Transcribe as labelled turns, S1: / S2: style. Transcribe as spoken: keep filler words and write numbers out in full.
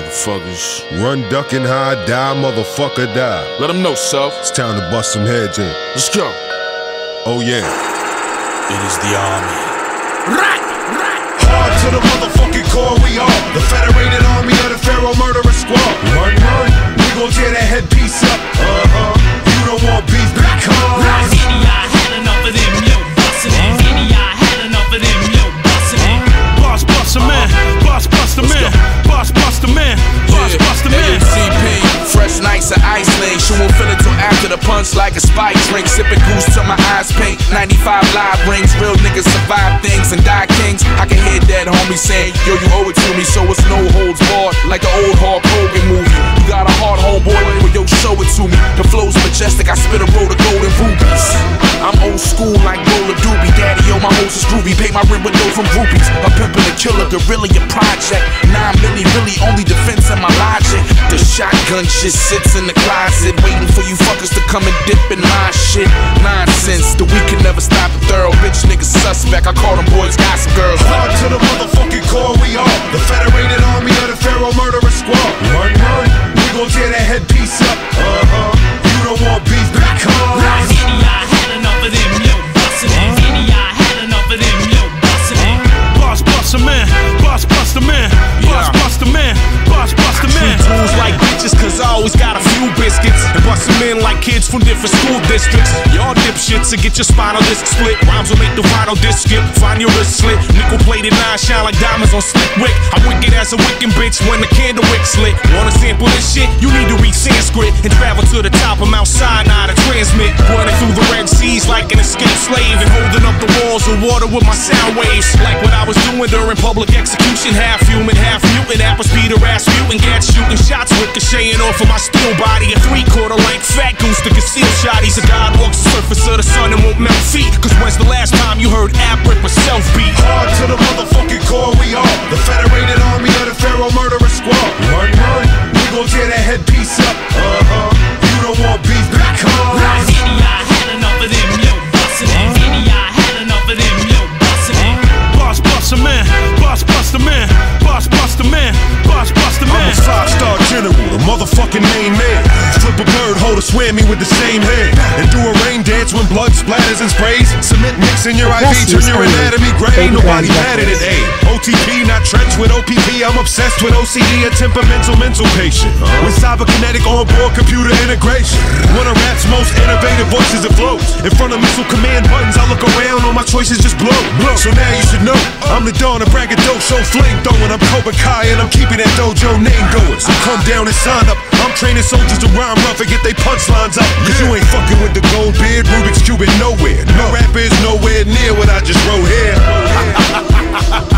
S1: motherfuckers.
S2: Run, duck, and hide, die, motherfucker, die.
S1: Let them know, Celph.
S2: It's time to bust some heads in.
S1: Let's go.
S2: Oh, yeah.
S1: It is the army.
S2: Right, right. Hard to the motherfucking core, we are the Federated Army of the Pharaoh Murderer Squad. Run, run. We gon' tear that headpiece up. Uh-huh. You don't want beef, because
S3: Any I had enough of them, yo, bustin' it. Any I had enough of them, yo, bustin' it.
S4: Boss bust a man, boss bust a man, boss bust a man, boss bust a man.
S1: C P, fresh nights of Iceland. She won't feel it till after the punch like a spike drink. Sipping goose till my eyes paint. ninety-five live rings. Real niggas survive things and die kings. I can hear that homie saying, yo, you owe it to me, so it's no holds barred. Like the old Hulk Hogan movie. You got a hard homeboy, well, yo, show it to me. The flow's majestic, I spit a roll of golden rubies. I'm old school like roller doobie. Daddy, yo, my host is groovy. Pay my rent with dough from groupies. A pimpin' a killer, guerrilla, a project. Nine milli, really only defense in my logic. The shotgun just sits in the closet, waiting for you fuckers to come and dip in my shit. Nonsense, the weak can never stop a thorough bitch nigga suspect. I call them boys gossip girls.
S2: Hard to the motherfucking core, we are the Federated Army of the Pharaoh Murderer Squad. Run, run. We gon' tear that headpiece up. Uh-huh. You don't want beef, because
S3: Any I had enough of them, yo, bustin' it. Any I had enough of them, yo, bustin' it.
S4: Boss bust a man, boss bust a man, boss bust a man, boss bust a man.
S5: Tools like bitches, cause I always got a few biscuits. And bust them in like kids from different school districts. Y'all dipshits to get your spinal disc split. Rhymes will make the vinyl disc skip. Find your wrist slit. Nickel plated nine shine like diamonds on slick wick. I'm wicked as a wicked bitch when the candle wick's lit. Wanna sample this shit? You need to read Sanskrit and travel to the top of Mount Sinai to transmit. Running through the Red Seas like an escaped slave and holding up the walls of water with my sound waves. Like what I was doing during public execution. Half human, half mutant. Apples Peter Rasputin. Gats shooting shots ricocheting off of my steel body. A three-quarter length fat goose to conceal shotties. A god walks the surface of the sun and won't melt feet. Cause when's the last time you heard Apathy or Celph beat?
S2: hard to the motherfucking core, we are the Federated Army of the Pharaoh Murderer Squad. Run, run. We gon' tear that headpiece up. Uh-huh. You don't want beef, because
S3: Any I had enough of them, yo, bustin' it. Any I had enough of them, yo, bustin' it.
S4: Boss bust a man, boss bust a man, boss bust a man, boss bust a
S2: I'm
S4: man.
S2: a five-star general, the motherfucking main man. Flip a bird, hold a swim me with the same hand. And do a rain dance when blood splatters and sprays. Cement mix in your I V, turn your anatomy gray. Nobody mad at it, A. O T P, not trench with O P P. I'm obsessed with O C D, a temperamental mental patient. With cyberkinetic onboard computer integration. One of rap's most innovative voices that flows. In front of missile command buttons, I look around, all my choices just blow. So now you should know, I'm the dawn of braggadocio flame throwing. I'm Cobra Kai and I'm keeping that dojo name going. So come down and sign up. I'm training soldiers to rhyme rough and get they punchlines up. Cause you ain't fucking with the gold beard, Rubik's Cube nowhere. No rapper is nowhere near what I just wrote here.